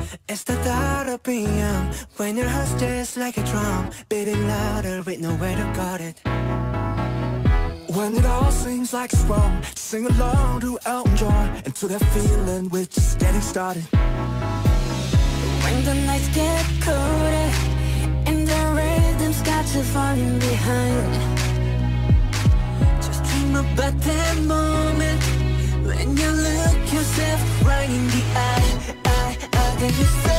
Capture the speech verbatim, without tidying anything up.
It's the thought of being young, when your heart's just like a drum, beating louder with nowhere to guard it. When it all seems like it's wrong, sing along to Elton John, and to that feeling we're just getting started. When the nights get colder and the rhythm's got you falling behind, just dream about that moment when you look yourself right in the eye, eye, eye, then you say